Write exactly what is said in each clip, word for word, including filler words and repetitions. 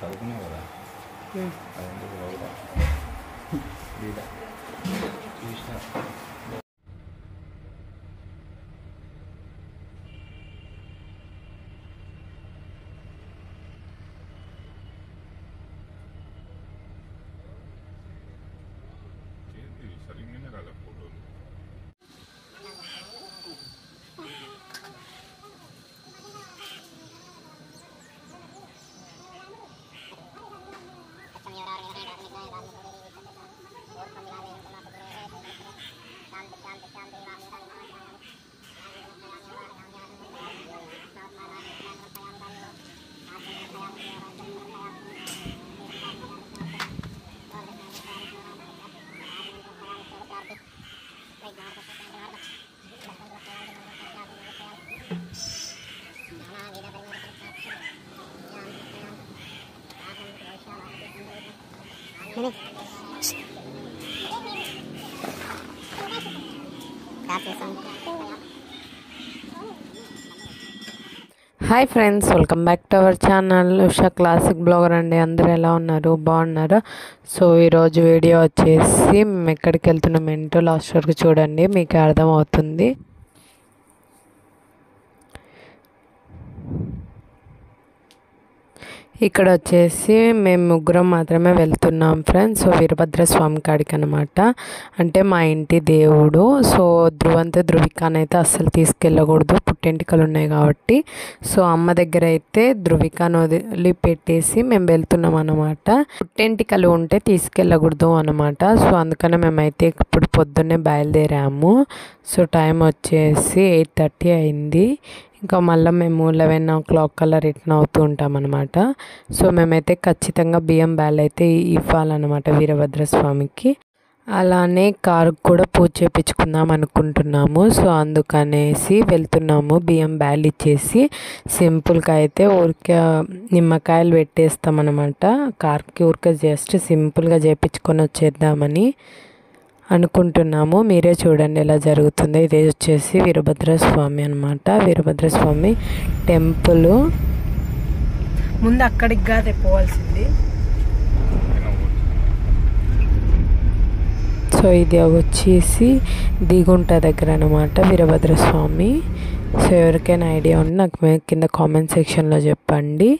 చదువుకున్నావు కదా అదంతా చదువుతా చూసిన సరిగ్గానే రాలే ఫోటోలు hi friends, welcome back to our channel Usha classic blogger అండి. అందరూ ఎలా ఉన్నారు? బాగున్నారా? సో ఈరోజు వీడియో వచ్చేసి మేము ఎక్కడికి వెళ్తున్నాం ఏంటో లాస్ట్ వరకు చూడండి, మీకు అర్థమవుతుంది. ఇక్కడ వచ్చేసి మేము ముగ్గురం మాత్రమే వెళ్తున్నాం ఫ్రెండ్స్. సో వీరభద్ర స్వామి కాడికి అనమాట, అంటే మా ఇంటి దేవుడు. సో ధ్రువంత ధృవికానైతే అస్సలు తీసుకెళ్ళకూడదు, పుట్టెంటికలు ఉన్నాయి కాబట్టి. సో అమ్మ దగ్గర అయితే ధృవికాను వదిలి పెట్టేసి మేము వెళ్తున్నాం అనమాట. పుట్టెంటికలు ఉంటే తీసుకెళ్ళకూడదు అనమాట. సో అందుకనే మేమైతే ఇప్పుడు పొద్దున్నే బయలుదేరాము. సో టైం వచ్చేసి ఎయిట్ థర్టీ అయింది. ఇంకా మళ్ళీ మేము లెవెన్ ఓ క్లాక్ కల్లా రిటర్న్ అవుతూ ఉంటాం అనమాట. సో మేమైతే ఖచ్చితంగా బియ్యం బ్యాల్ అయితే ఇవ్వాలన్నమాట వీరభద్ర స్వామికి. అలానే కారు కూడా పూజ చేయించుకుందాం అనుకుంటున్నాము. సో అందుకనేసి వెళ్తున్నాము. బియ్యం బ్యాల్ ఇచ్చేసి సింపుల్గా అయితే ఊరికే నిమ్మకాయలు పెట్టేస్తామన్నమాట. కార్కి ఊరికే జస్ట్ సింపుల్గా చేయించుకొని వచ్చేద్దామని అనుకుంటున్నాము. మీరే చూడండి ఎలా జరుగుతుందో. ఇది వచ్చేసి వీరభద్ర స్వామి అనమాట. వీరభద్ర స్వామి టెంపుల్. ముందు అక్కడికి కాదే పోవాల్సింది. సో ఇది వచ్చేసి దిగుంట దగ్గర అనమాట వీరభద్ర స్వామి. సో ఎవరికైనా ఐడియా ఉంటే నాకు కింద కామెంట్ సెక్షన్లో చెప్పండి.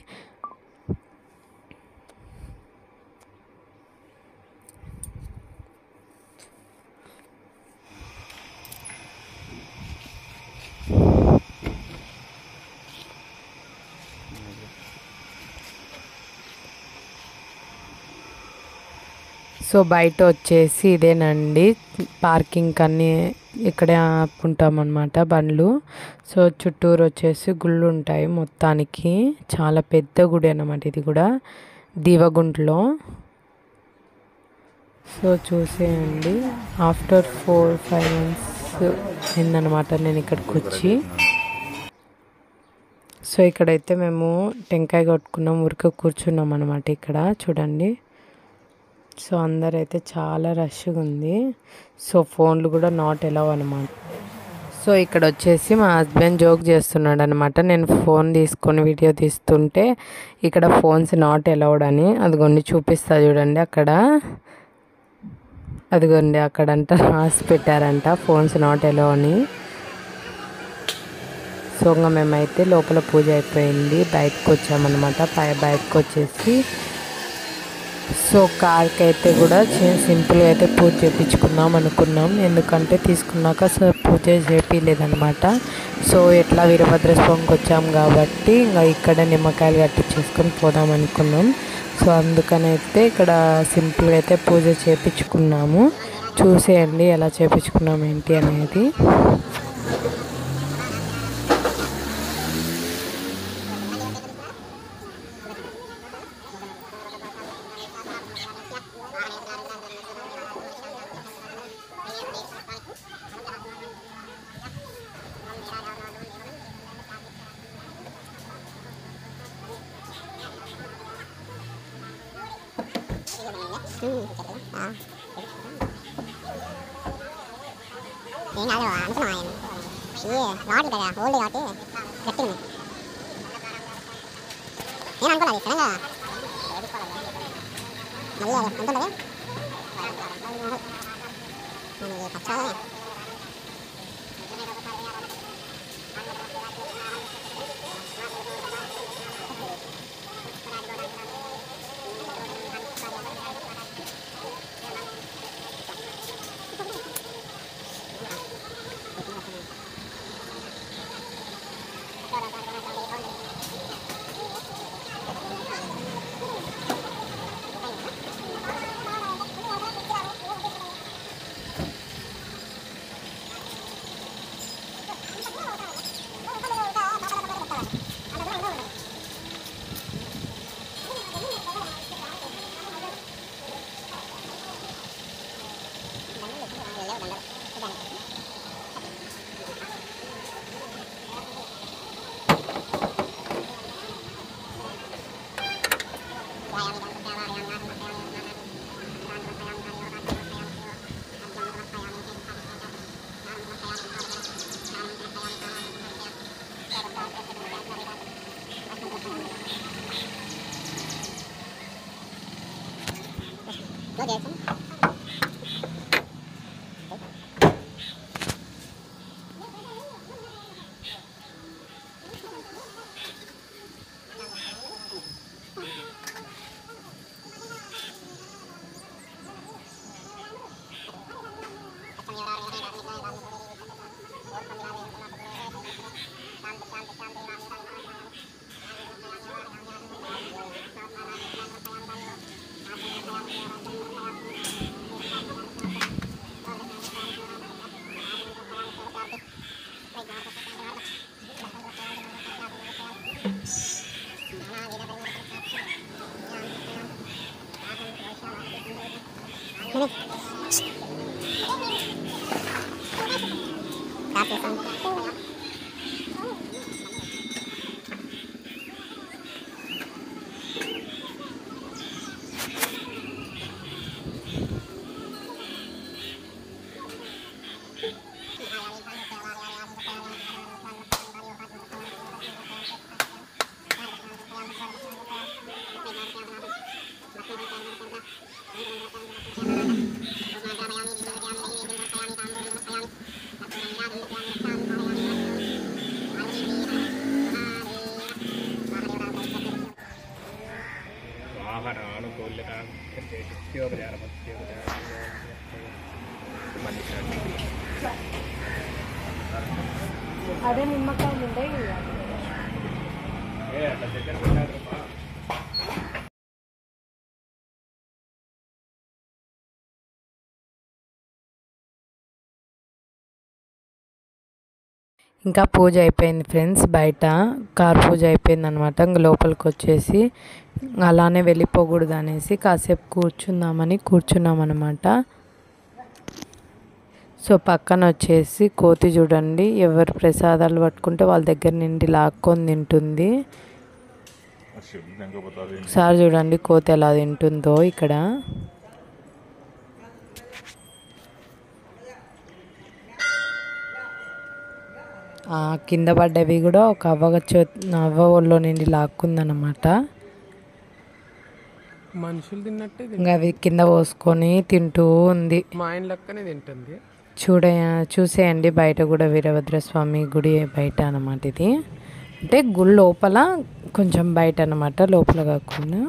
సో బయట వచ్చేసి ఇదేనండి పార్కింగ్, అన్నీ ఇక్కడే ఆపుకుంటామన్నమాట బండ్లు. సో చుట్టూరు వచ్చేసి గుళ్ళు ఉంటాయి మొత్తానికి. చాలా పెద్ద గుడి అన్నమాట ఇది కూడా, దీవగుంటలో. సో చూసేయండి, ఆఫ్టర్ ఫోర్ ఫైవ్ మంత్స్ అయిందనమాట నేను ఇక్కడికి వచ్చి. సో ఇక్కడైతే మేము టెంకాయ కొట్టుకున్నాం, ఊరికే కూర్చున్నాం అనమాట ఇక్కడ చూడండి. సో అందరైతే చాలా రష్గా ఉంది. సో ఫోన్లు కూడా నాట్ ఎలవ్ అనమాట. సో ఇక్కడ వచ్చేసి మా హస్బెండ్ జోక్ చేస్తున్నాడు అనమాట. నేను ఫోన్ తీసుకొని వీడియో తీస్తుంటే ఇక్కడ ఫోన్స్ నాట్ ఎలౌడ్ అని అదిగోండి చూపిస్తా చూడండి. అక్కడ అదిగోండి అక్కడంట రాసి పెట్టారంట ఫోన్స్ నాట్ ఎలవ్ అని. సో ఇంకా మేమైతే లోపల పూజ అయిపోయింది, బయటకు వచ్చామన్నమాట. పై బయటకు వచ్చేసి సో కార్కి అయితే కూడా సింపుల్గా అయితే పూజ చేయించుకుందాం అనుకున్నాం. ఎందుకంటే తీసుకున్నాక సో పూజ చేయించలేదనమాట. సో ఎట్లా వీరభద్ర స్వామికి వచ్చాం కాబట్టి ఇంకా ఇక్కడ నిమ్మకాయలు కట్టించేసుకొని పోదాం అనుకున్నాం. సో అందుకనైతే ఇక్కడ సింపుల్గా అయితే పూజ చేయించుకున్నాము. చూసేయండి ఎలా చేయించుకున్నాం ఏంటి అనేది. ఏం కాదు అనుకున్నా రాడు కదా ఓల్డ్ కాబట్టి గట్టిగా నేను అనుకోలేదు సడన్గా మళ్ళీ అది ఉంటుంది మనకి పచ్చాలే అదే నిమ్మకాయలు ఉండే ఇంకా పూజ అయిపోయింది ఫ్రెండ్స్. బయట కార్ పూజ అయిపోయింది అనమాట. ఇంక లోపలికి వచ్చేసి అలానే వెళ్ళిపోకూడదు అనేసి కాసేపు కూర్చుందామని కూర్చున్నాం అనమాట. సో పక్కన వచ్చేసి కోతి చూడండి, ఎవరు ప్రసాదాలు పట్టుకుంటే వాళ్ళ దగ్గర నుండి లాక్కొని తింటుంది. సార్ చూడండి కోతి ఎలా తింటుందో ఇక్కడ. కింద పడ్డవి కూడా ఒక అవ్వ చో అవ్వ ఒళ్ళో నుండి లాక్కుందనమాట. మనుషులు తిన్నట్టే ఇంకా అవి కింద పోసుకొని తింటూ ఉంది. మా ఆయన లెక్కనే తింటుంది. చూడ చూసేయండి బయట కూడా వీరభద్రస్వామి గుడి బయట అన్నమాట. ఇది అంటే గుడి లోపల కొంచెం బయట అన్నమాట, లోపల కాకుండా.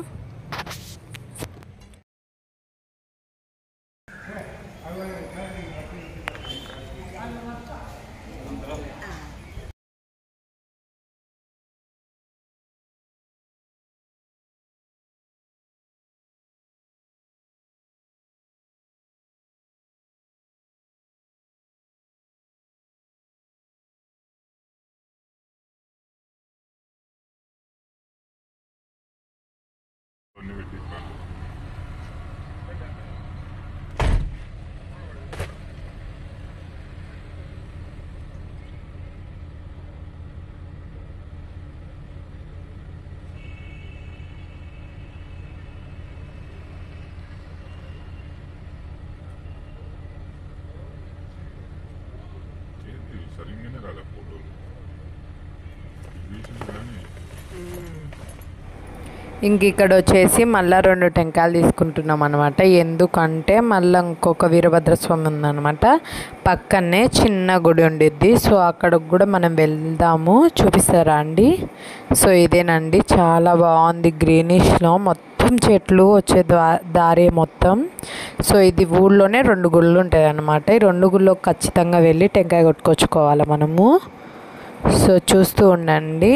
సరిగ్గానే రాలే ఫోటోలు. ఇంక ఇక్కడ వచ్చేసి మళ్ళీ రెండు టెంకాయలు తీసుకుంటున్నాం అనమాట. ఎందుకంటే మళ్ళీ ఇంకొక వీరభద్రస్వామి ఉందన్నమాట, పక్కనే చిన్న గుడి ఉండిద్ది. సో అక్కడికి కూడా మనం వెళ్దాము, చూపిస్తారా అండి. సో ఇదేనండి, చాలా బాగుంది, గ్రీనిష్లో మొత్తం చెట్లు వచ్చే దారి మొత్తం. సో ఇది ఊళ్ళోనే రెండు గుళ్ళు ఉంటాయి అన్నమాట. ఈ రెండు గుళ్ళో ఖచ్చితంగా వెళ్ళి టెంకాయ కొట్టుకొచ్చుకోవాలి మనము. సో చూస్తూ ఉండండి.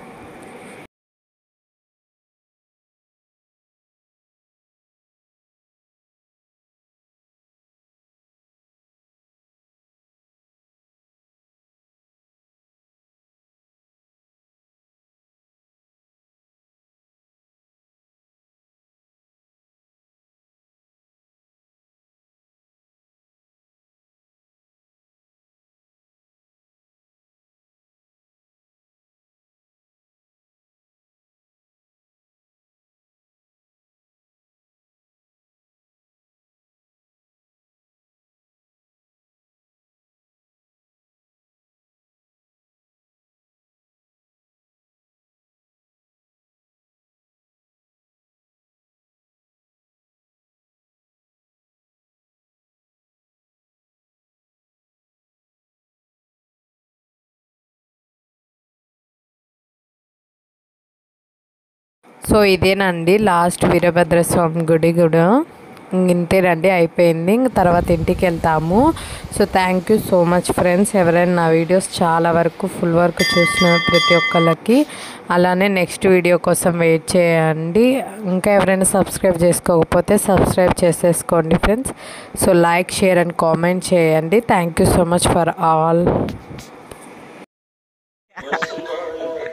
సో ఇదేనండి లాస్ట్ వీరభద్రస్వామి గుడి కూడా. ఇంతేనండి, అయిపోయింది. ఇంక తర్వాత ఇంటికి వెళ్తాము. So thank you so much friends, ఎవరైనా నా వీడియోస్ చాలా వరకు ఫుల్ వరకు చూసిన ప్రతి ఒక్కళ్ళకి. అలానే నెక్స్ట్ వీడియో కోసం వెయిట్ చేయండి. ఇంకా ఎవరైనా సబ్స్క్రైబ్ చేసుకోకపోతే సబ్స్క్రైబ్ చేసేసుకోండి friends. So like, share and comment చేయండి. Thank you so much for all.